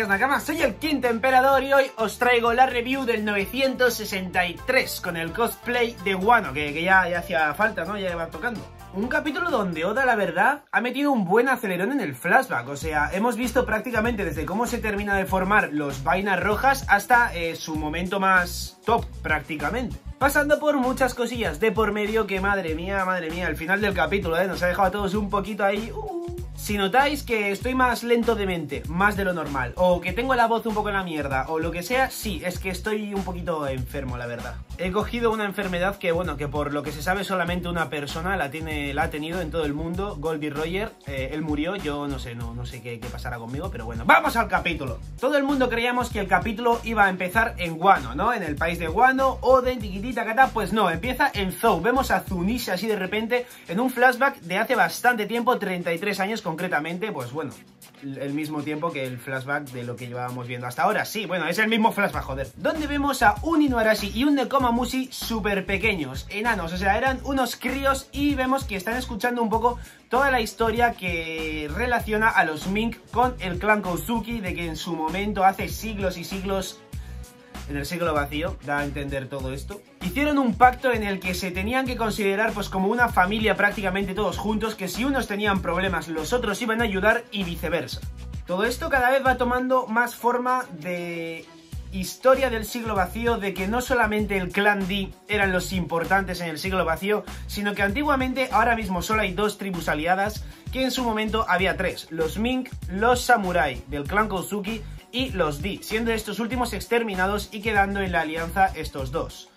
días Nakama, soy el Quinto Emperador y hoy os traigo la review del 963 con el cosplay de Wano, que ya hacía falta, ¿no? Ya iba tocando. Un capítulo donde Oda, la verdad, ha metido un buen acelerón en el flashback. O sea, hemos visto prácticamente desde cómo se termina de formar los vainas rojas hasta su momento más top, prácticamente. Pasando por muchas cosillas de por medio que, madre mía, el final del capítulo, nos ha dejado a todos un poquito ahí... Si notáis que estoy más lento de mente, más de lo normal, o que tengo la voz un poco en la mierda, o lo que sea, sí, es que estoy un poquito enfermo, la verdad. He cogido una enfermedad que, bueno, que por lo que se sabe solamente una persona la ha tenido en todo el mundo, Goldie Roger. Él murió, yo no sé qué pasará conmigo, pero bueno, ¡vamos al capítulo! Todo el mundo creíamos que el capítulo iba a empezar en Wano, ¿no? En el país de Wano, Oden, tiquitita, cata, pues no, empieza en Zou. Vemos a Zunisha así de repente en un flashback de hace bastante tiempo, 33 años concretamente, pues bueno, el mismo tiempo que el flashback de lo que llevábamos viendo hasta ahora. Sí, bueno, es el mismo flashback, joder. Donde vemos a un Inuarashi y un Nekomamushi súper pequeños, enanos, o sea, eran unos críos, y vemos que están escuchando un poco toda la historia que relaciona a los Mink con el clan Kozuki, de que en su momento, hace siglos y siglos, en el siglo vacío, da a entender todo esto, hicieron un pacto en el que se tenían que considerar pues como una familia prácticamente todos juntos, que si unos tenían problemas los otros iban a ayudar y viceversa. Todo esto cada vez va tomando más forma de historia del siglo vacío, de que no solamente el clan D eran los importantes en el siglo vacío, sino que antiguamente, ahora mismo solo hay dos tribus aliadas, que en su momento había tres: los Mink, los Samurai del clan Kozuki y los D, siendo estos últimos exterminados y quedando en la alianza estos dos,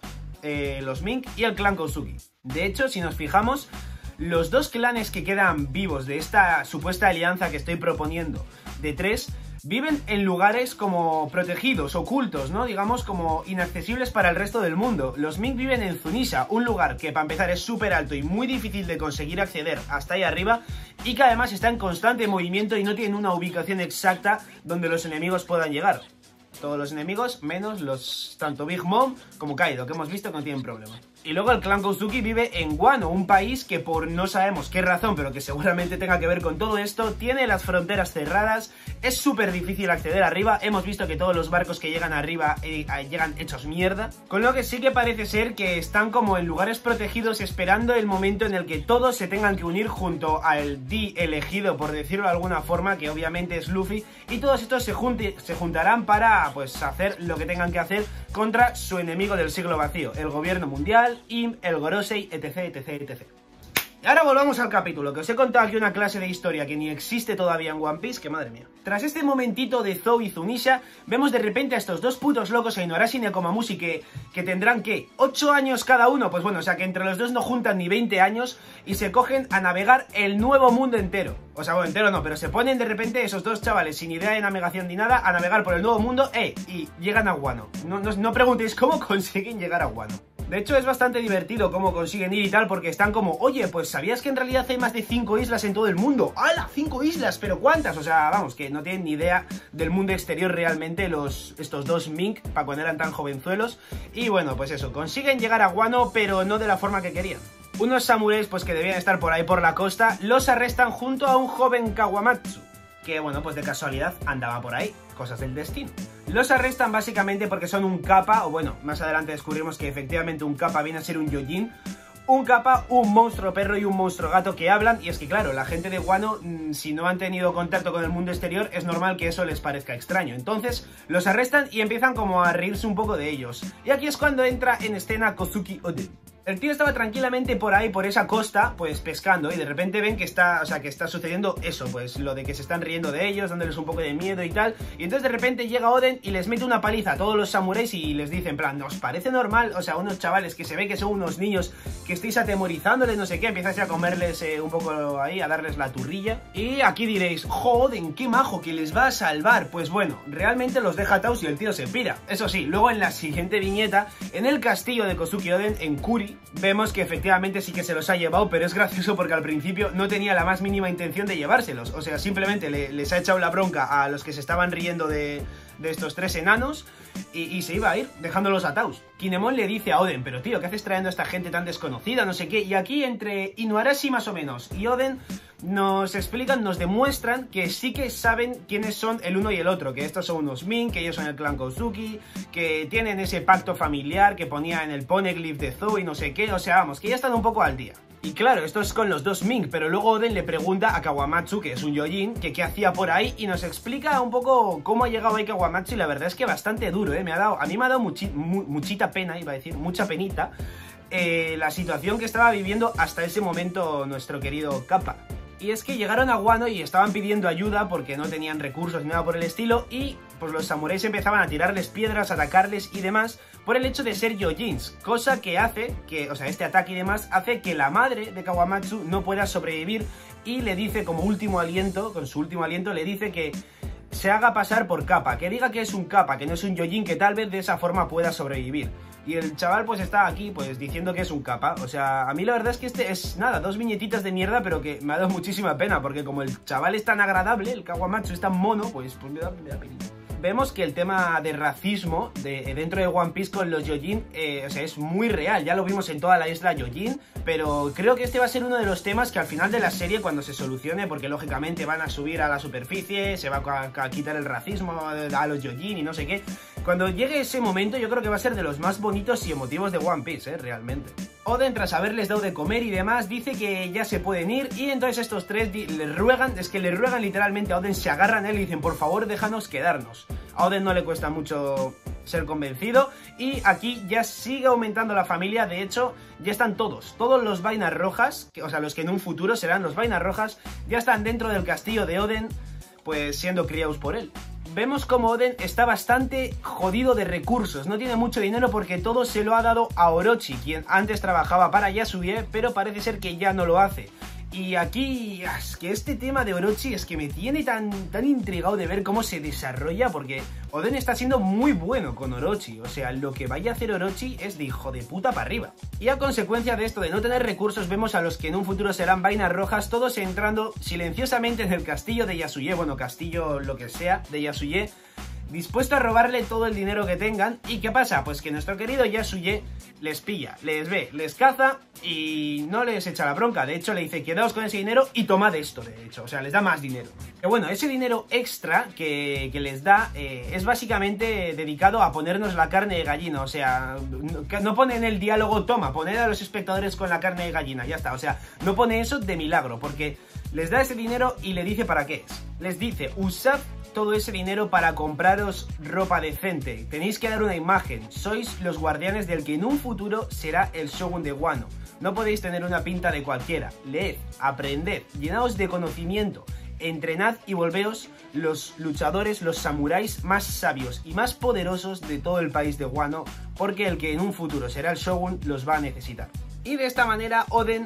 los Mink y el clan Kozuki. De hecho, si nos fijamos, los dos clanes que quedan vivos de esta supuesta alianza que estoy proponiendo de tres, viven en lugares como protegidos, ocultos, ¿no? Digamos como inaccesibles para el resto del mundo. Los Mink viven en Zunisha, un lugar que para empezar es súper alto y muy difícil de conseguir acceder hasta ahí arriba, y que además está en constante movimiento y no tienen una ubicación exacta donde los enemigos puedan llegar. Todos los enemigos, menos los tanto Big Mom como Kaido, que hemos visto que no tienen problema. Y luego el clan Kozuki vive en Wano, un país que por no sabemos qué razón, pero que seguramente tenga que ver con todo esto, tiene las fronteras cerradas, es súper difícil acceder arriba. Hemos visto que todos los barcos que llegan arriba llegan hechos mierda, con lo que sí que parece ser que están como en lugares protegidos esperando el momento en el que todos se tengan que unir junto al D elegido, por decirlo de alguna forma, que obviamente es Luffy, y todos estos se juntarán para pues hacer lo que tengan que hacer contra su enemigo del siglo vacío, el gobierno mundial, el Gorosei, etc. Y ahora volvamos al capítulo, que os he contado aquí una clase de historia que ni existe todavía en One Piece, que madre mía. Tras este momentito de Zou y Zunisha, vemos de repente a estos dos putos locos, a Inuarashi y Nekomamushi, que tendrán, ¿qué? 8 años cada uno, pues bueno, o sea que entre los dos no juntan ni 20 años, y se cogen a navegar el nuevo mundo entero. O sea, bueno, entero no, pero se ponen de repente esos dos chavales sin idea de navegación ni nada a navegar por el nuevo mundo, y llegan a Wano. No preguntéis cómo consiguen llegar a Wano. De hecho, es bastante divertido cómo consiguen ir y tal, porque están como, oye, pues ¿sabías que en realidad hay más de 5 islas en todo el mundo? ¡Hala! 5 islas, ¿pero cuántas? O sea, vamos, que no tienen ni idea del mundo exterior realmente estos dos Mink, para cuando eran tan jovenzuelos. Y bueno, pues eso, consiguen llegar a Wano, pero no de la forma que querían. Unos samuráis, pues que debían estar por ahí por la costa, los arrestan junto a un joven Kawamatsu, que bueno, pues de casualidad andaba por ahí, cosas del destino. Los arrestan básicamente porque son un kappa, o bueno, más adelante descubrimos que efectivamente un kappa viene a ser un Yojin. Un kappa, un monstruo perro y un monstruo gato que hablan, y es que claro, la gente de Wano, si no han tenido contacto con el mundo exterior, es normal que eso les parezca extraño. Entonces los arrestan y empiezan como a reírse un poco de ellos. Y aquí es cuando entra en escena Kozuki Oden. El tío estaba tranquilamente por ahí, por esa costa, pues pescando, y de repente ven que está sucediendo eso, pues lo de que se están riendo de ellos, dándoles un poco de miedo y tal. Y entonces de repente llega Oden y les mete una paliza a todos los samuráis y les dice en plan, ¿nos parece normal? O sea, unos chavales que se ve que son unos niños, que estéis atemorizándoles, no sé qué, empiezas a comerles un poco ahí, a darles la turrilla. Y aquí diréis, joden, qué majo, que les va a salvar. Pues bueno, realmente los deja atados y el tío se pira. Eso sí, luego en la siguiente viñeta, en el castillo de Kozuki Oden, en Kuri, vemos que efectivamente sí que se los ha llevado, pero es gracioso porque al principio no tenía la más mínima intención de llevárselos. O sea, simplemente les ha echado la bronca a los que se estaban riendo de estos tres enanos y se iba a ir, dejándolos atados. Kinemon le dice a Oden, pero tío, ¿qué haces trayendo a esta gente tan desconocida? No sé qué. Y aquí entre Inuarashi más o menos y Oden, nos explican, nos demuestran que sí que saben quiénes son el uno y el otro, que estos son unos Ming, que ellos son el clan Kozuki, que tienen ese pacto familiar que ponía en el Poneglyph de Zou y no sé qué, o sea, vamos, que ya están un poco al día. Y claro, esto es con los dos Ming, pero luego Oden le pregunta a Kawamatsu, que es un Yojin, que qué hacía por ahí, y nos explica un poco cómo ha llegado ahí Kawamatsu, y la verdad es que bastante duro, a mí me ha dado muchita pena, iba a decir, mucha penita, la situación que estaba viviendo hasta ese momento nuestro querido Kappa. Y es que llegaron a Wano y estaban pidiendo ayuda porque no tenían recursos ni nada por el estilo, y pues los samuráis empezaban a tirarles piedras, a atacarles y demás por el hecho de ser Yojins, cosa que hace que, o sea, este ataque y demás hace que la madre de Kawamatsu no pueda sobrevivir, y le dice como último aliento, con su último aliento le dice que se haga pasar por Kappa, que diga que es un Kappa, que no es un Yojin, que tal vez de esa forma pueda sobrevivir. Y el chaval pues está aquí pues diciendo que es un Kappa. O sea, a mí la verdad es que este es, nada, dos viñetitas de mierda, pero que me ha dado muchísima pena, porque como el chaval es tan agradable, el Kawamatsu es tan mono, pues me da penita. Vemos que el tema de racismo dentro de One Piece con los Yojin, o sea, es muy real. Ya lo vimos en toda la isla Yojin, pero creo que este va a ser uno de los temas que al final de la serie, cuando se solucione, porque lógicamente van a subir a la superficie, se va a quitar el racismo a los Yojin y no sé qué. Cuando llegue ese momento, yo creo que va a ser de los más bonitos y emotivos de One Piece, realmente. Oden, tras haberles dado de comer y demás, dice que ya se pueden ir, y entonces estos tres le ruegan literalmente a Oden, se agarran a él y dicen, por favor, déjanos quedarnos. A Oden no le cuesta mucho ser convencido, y aquí ya sigue aumentando la familia. De hecho, ya están todos los vainas rojas, o sea, los que en un futuro serán los vainas rojas, ya están dentro del castillo de Oden, pues siendo criados por él. Vemos como Oden está bastante jodido de recursos, no tiene mucho dinero porque todo se lo ha dado a Orochi, quien antes trabajaba para Yasuye, pero parece ser que ya no lo hace. Y aquí, es que este tema de Orochi es que me tiene tan intrigado de ver cómo se desarrolla, porque Oden está siendo muy bueno con Orochi, o sea, lo que vaya a hacer Orochi es de hijo de puta para arriba. Y a consecuencia de esto de no tener recursos, vemos a los que en un futuro serán vainas rojas, todos entrando silenciosamente en el castillo de Yasuye, bueno, castillo lo que sea, de Yasuye, dispuesto a robarle todo el dinero que tengan. ¿Y qué pasa? Pues que nuestro querido Yasuye les pilla, les ve, les caza y no les echa la bronca. De hecho, le dice, quedaos con ese dinero y tomad esto, de hecho. O sea, les da más dinero. Que bueno, ese dinero extra que les da es básicamente dedicado a ponernos la carne de gallina. O sea, no pone en el diálogo, toma, poned a los espectadores con la carne de gallina, ya está. O sea, no pone eso de milagro, porque les da ese dinero y le dice para qué es. Les dice, usad todo ese dinero para compraros ropa decente. Tenéis que dar una imagen. Sois los guardianes del que en un futuro será el Shogun de Wano. No podéis tener una pinta de cualquiera. Leed, aprended, llenaos de conocimiento, entrenad y volveos los luchadores, los samuráis más sabios y más poderosos de todo el país de Wano, porque el que en un futuro será el Shogun los va a necesitar. Y de esta manera Oda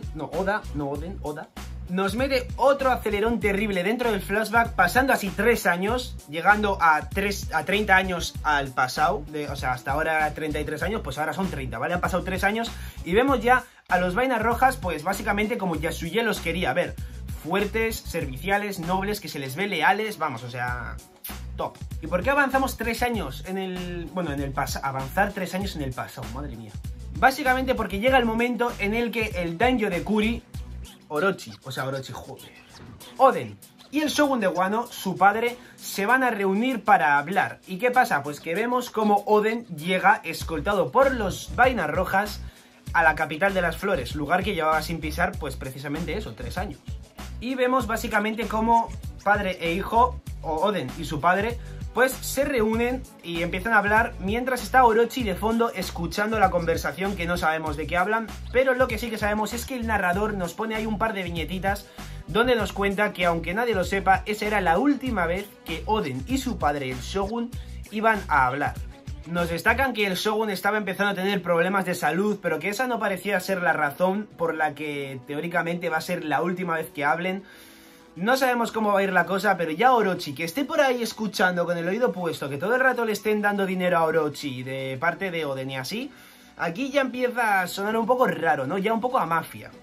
nos mete otro acelerón terrible dentro del flashback, pasando así 3 años, llegando a 30 años al pasado, o sea, hasta ahora 33 años, pues ahora son 30, ¿vale? Han pasado 3 años y vemos ya a los vainas rojas, pues básicamente como Yasuye los quería ver, fuertes, serviciales, nobles, que se les ve leales, vamos, o sea, top. ¿Y por qué avanzamos 3 años en el... bueno, en el pasado, avanzar 3 años en el pasado, madre mía? Básicamente porque llega el momento en el que el daimyo de Kuri, Orochi, joder, Oden y el Shogun de Wano, su padre, se van a reunir para hablar. ¿Y qué pasa? Pues que vemos como Oden llega escoltado por los vainas rojas a la capital de las flores, lugar que llevaba sin pisar, pues precisamente eso, 3 años. Y vemos básicamente como padre e hijo, o Oden y su padre, pues se reúnen y empiezan a hablar mientras está Orochi de fondo escuchando la conversación, que no sabemos de qué hablan, pero lo que sí que sabemos es que el narrador nos pone ahí un par de viñetitas donde nos cuenta que, aunque nadie lo sepa, esa era la última vez que Oden y su padre, el Shogun, iban a hablar. Nos destacan que el Shogun estaba empezando a tener problemas de salud, pero que esa no parecía ser la razón por la que teóricamente va a ser la última vez que hablen. No sabemos cómo va a ir la cosa, pero ya Orochi, que esté por ahí escuchando con el oído puesto, que todo el rato le estén dando dinero a Orochi de parte de Oden y así, aquí ya empieza a sonar un poco raro, ¿no? Ya un poco a mafia.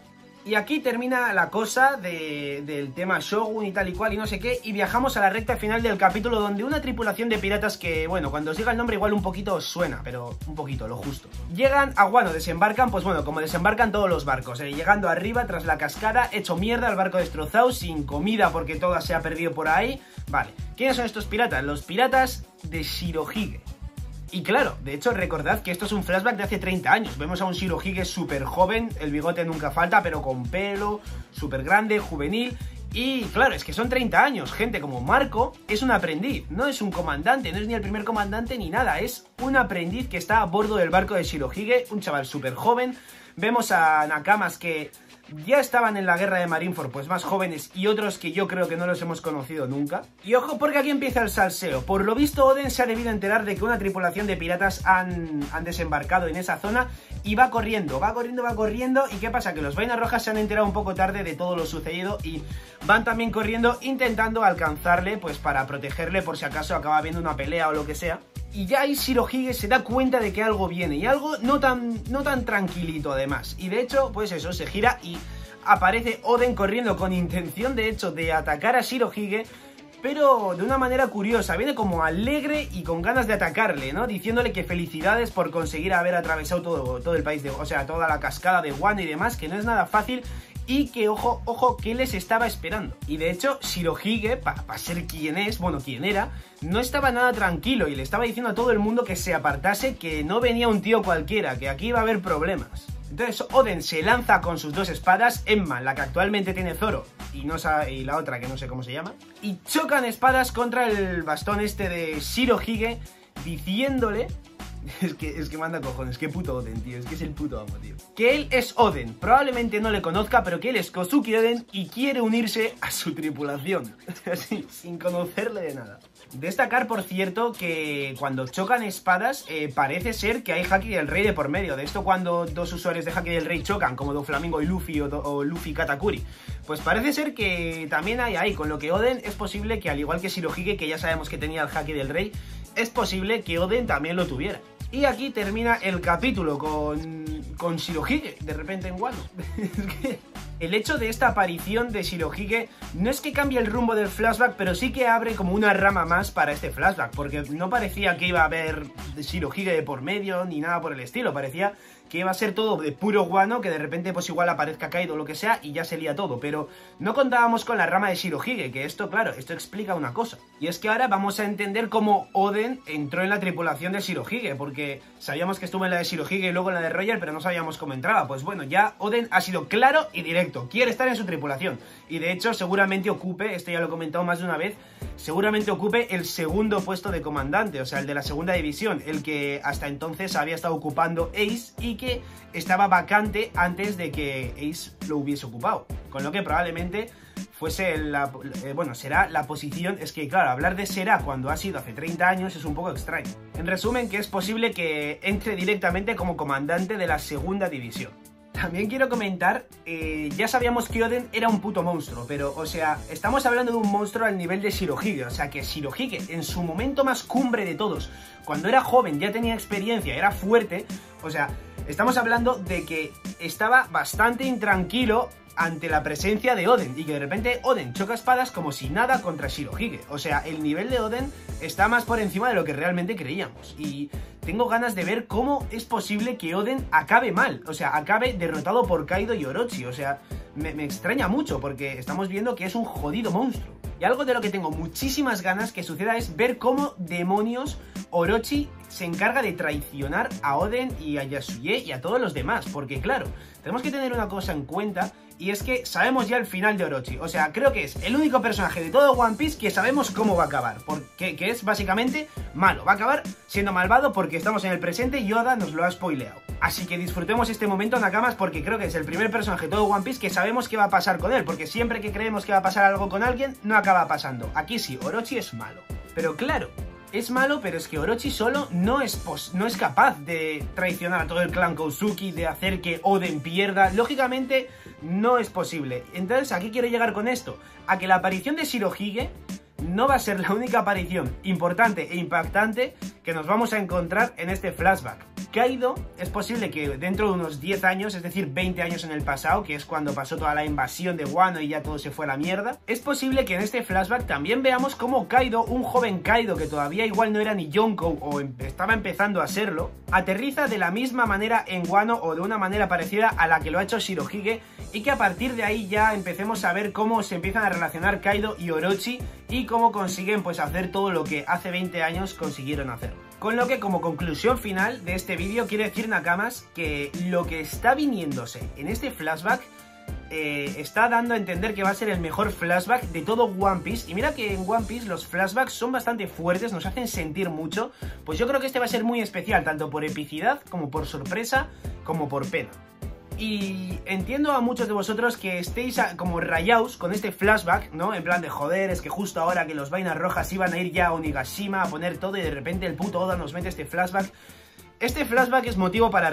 Y aquí termina la cosa del tema Shogun y tal y cual y no sé qué. Y viajamos a la recta final del capítulo donde una tripulación de piratas que, bueno, cuando os diga el nombre igual un poquito os suena, pero un poquito, lo justo. Llegan a Wano, desembarcan, pues bueno, como desembarcan todos los barcos, llegando arriba tras la cascada, hecho mierda, el barco destrozado, sin comida porque todo se ha perdido por ahí. Vale, ¿quiénes son estos piratas? Los piratas de Shirohige. Y claro, de hecho recordad que esto es un flashback de hace 30 años. Vemos a un Shirohige súper joven, el bigote nunca falta, pero con pelo, súper grande, juvenil. Y claro, es que son 30 años, gente como Marco es un aprendiz, no es un comandante, no es ni el primer comandante ni nada. Es un aprendiz que está a bordo del barco de Shirohige, un chaval súper joven. Vemos a nakamas que ya estaban en la guerra de Marineford, pues más jóvenes, y otros que yo creo que no los hemos conocido nunca. Y ojo porque aquí empieza el salseo. Por lo visto Oden se ha debido enterar de que una tripulación de piratas han desembarcado en esa zona y va corriendo. ¿Y qué pasa? Que los Vainas Rojas se han enterado un poco tarde de todo lo sucedido y van también corriendo intentando alcanzarle, pues para protegerle por si acaso acaba habiendo una pelea o lo que sea. Y ya ahí Shirohige se da cuenta de que algo viene, y algo no tan tranquilito además. Y de hecho, pues eso, se gira y aparece Oden corriendo con intención de hecho de atacar a Shirohige, pero de una manera curiosa. Viene como alegre y con ganas de atacarle, ¿no? Diciéndole que felicidades por conseguir haber atravesado todo el país, o sea, toda la cascada de Wano y demás, que no es nada fácil. Y que, ojo, que les estaba esperando. Y de hecho, Shirohige, para ser quien es, bueno, quien era, no estaba nada tranquilo y le estaba diciendo a todo el mundo que se apartase, que no venía un tío cualquiera, que aquí iba a haber problemas. Entonces Oden se lanza con sus dos espadas, Emma, la que actualmente tiene Zoro, y la otra que no sé cómo se llama, y chocan espadas contra el bastón este de Shirohige, diciéndole... Es que manda cojones, qué puto Oden, tío, es que es el puto amo, tío. Que él es Oden, probablemente no le conozca, pero que él es Kozuki Oden y quiere unirse a su tripulación, así, sin conocerle de nada. Destacar, por cierto, que cuando chocan espadas, parece ser que hay Haki del Rey de por medio. De esto cuando dos usuarios de Haki del Rey chocan, como Doflamingo y Luffy o Luffy Katakuri, pues parece ser que también hay ahí, con lo que Oden es posible que, al igual que Shirohige, que ya sabemos que tenía el Haki del Rey, es posible que Oden también lo tuviera. Y aquí termina el capítulo con Shirohige, de repente en Wano. Es que el hecho de esta aparición de Shirohige no es que cambie el rumbo del flashback, pero sí que abre como una rama más para este flashback, porque no parecía que iba a haber Shirohige de por medio ni nada por el estilo, parecía que iba a ser todo de puro Wano, que de repente pues igual aparezca Kaido o lo que sea y ya se lía todo, pero no contábamos con la rama de Shirohige, que esto, claro, esto explica una cosa, y es que ahora vamos a entender cómo Oden entró en la tripulación de Shirohige, porque sabíamos que estuvo en la de Shirohige y luego en la de Roger, pero no sabíamos cómo entraba. Pues bueno, ya Oden ha sido claro y directo, quiere estar en su tripulación, y de hecho seguramente ocupe, esto ya lo he comentado más de una vez, seguramente ocupe el segundo puesto de comandante, o sea, el de la segunda división, el que hasta entonces había estado ocupando Ace y que estaba vacante antes de que Ace lo hubiese ocupado, con lo que probablemente fuese será la posición. Es que claro, hablar de será cuando ha sido hace 30 años es un poco extraño. En resumen, que es posible que entre directamente como comandante de la segunda división. También quiero comentar, ya sabíamos que Oden era un puto monstruo, pero, o sea, estamos hablando de un monstruo al nivel de Shirohige, o sea, que Shirohige, en su momento más cumbre de todos, cuando era joven, ya tenía experiencia, era fuerte, o sea, estamos hablando de que estaba bastante intranquilo ante la presencia de Oden, y que de repente Oden choca espadas como si nada contra Shirohige. O sea, el nivel de Oden está más por encima de lo que realmente creíamos, y tengo ganas de ver cómo es posible que Oden acabe mal, o sea, acabe derrotado por Kaido y Orochi. O sea, me extraña mucho porque estamos viendo que es un jodido monstruo. Y algo de lo que tengo muchísimas ganas que suceda es ver cómo demonios Orochi se encarga de traicionar a Oden y a Yasuye y a todos los demás, porque claro, tenemos que tener una cosa en cuenta, y es que sabemos ya el final de Orochi. O sea, creo que es el único personaje de todo One Piece que sabemos cómo va a acabar, porque que es básicamente malo, va a acabar siendo malvado porque estamos en el presente y Oda nos lo ha spoileado. Así que disfrutemos este momento, Nakamas, porque creo que es el primer personaje de todo One Piece que sabemos qué va a pasar con él, porque siempre que creemos que va a pasar algo con alguien, no acaba pasando. Aquí sí, Orochi es malo. Pero claro, es malo, pero es que Orochi solo no es capaz de traicionar a todo el clan Kozuki, de hacer que Oden pierda. Lógicamente, no es posible. Entonces, ¿a qué quiero llegar con esto? A que la aparición de Shirohige no va a ser la única aparición importante e impactante que nos vamos a encontrar en este flashback. Kaido es posible que dentro de unos 10 años, es decir, 20 años en el pasado, que es cuando pasó toda la invasión de Wano y ya todo se fue a la mierda, es posible que en este flashback también veamos cómo Kaido, un joven Kaido que todavía igual no era ni Yonkou o estaba empezando a serlo, aterriza de la misma manera en Wano o de una manera parecida a la que lo ha hecho Shirohige, y que a partir de ahí ya empecemos a ver cómo se empiezan a relacionar Kaido y Orochi y cómo consiguen pues hacer todo lo que hace 20 años consiguieron hacer. Con lo que, como conclusión final de este vídeo, quiero decir, Nakamas, que lo que está viniéndose en este flashback está dando a entender que va a ser el mejor flashback de todo One Piece. Y mira que en One Piece los flashbacks son bastante fuertes, nos hacen sentir mucho. Pues yo creo que este va a ser muy especial, tanto por epicidad, como por sorpresa, como por pena. Y entiendo a muchos de vosotros que estéis como rayados con este flashback, ¿no? En plan de joder, es que justo ahora que los vainas rojas iban a ir ya a Onigashima a poner todo y de repente el puto Oda nos mete este flashback. Este flashback es motivo para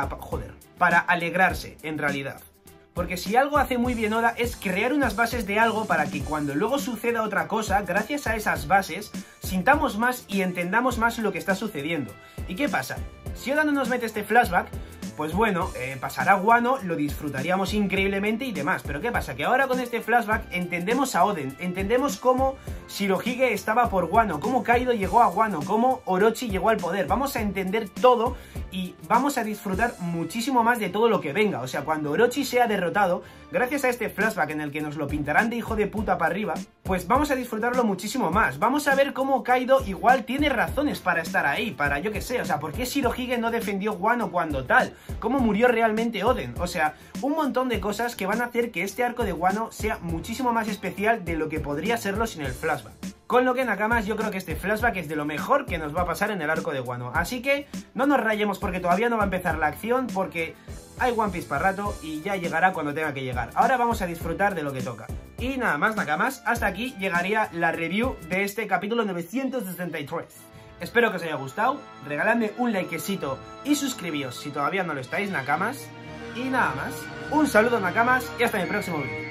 para alegrarse, en realidad. Porque si algo hace muy bien Oda es crear unas bases de algo para que cuando luego suceda otra cosa, gracias a esas bases, sintamos más y entendamos más lo que está sucediendo. ¿Y qué pasa? Si Oda no nos mete este flashback, pues bueno, pasará Wano, lo disfrutaríamos increíblemente y demás. Pero ¿qué pasa? Que ahora con este flashback entendemos a Oden, entendemos cómo Shirohige estaba por Wano, cómo Kaido llegó a Wano, cómo Orochi llegó al poder. Vamos a entender todo y vamos a disfrutar muchísimo más de todo lo que venga. O sea, cuando Orochi sea derrotado, gracias a este flashback en el que nos lo pintarán de hijo de puta para arriba, pues vamos a disfrutarlo muchísimo más. Vamos a ver cómo Kaido igual tiene razones para estar ahí, para yo que sé, o sea, ¿por qué Shirohige no defendió Wano cuando tal? ¿Cómo murió realmente Oden? O sea, un montón de cosas que van a hacer que este arco de Wano sea muchísimo más especial de lo que podría serlo sin el flashback. Con lo que, Nakamas, yo creo que este flashback es de lo mejor que nos va a pasar en el arco de Wano. Así que no nos rayemos porque todavía no va a empezar la acción, porque hay One Piece para rato y ya llegará cuando tenga que llegar. Ahora vamos a disfrutar de lo que toca. Y nada más, Nakamas, hasta aquí llegaría la review de este capítulo 963. Espero que os haya gustado, regaladme un likecito y suscribíos si todavía no lo estáis, Nakamas. Y nada más, un saludo, Nakamas, y hasta mi próximo vídeo.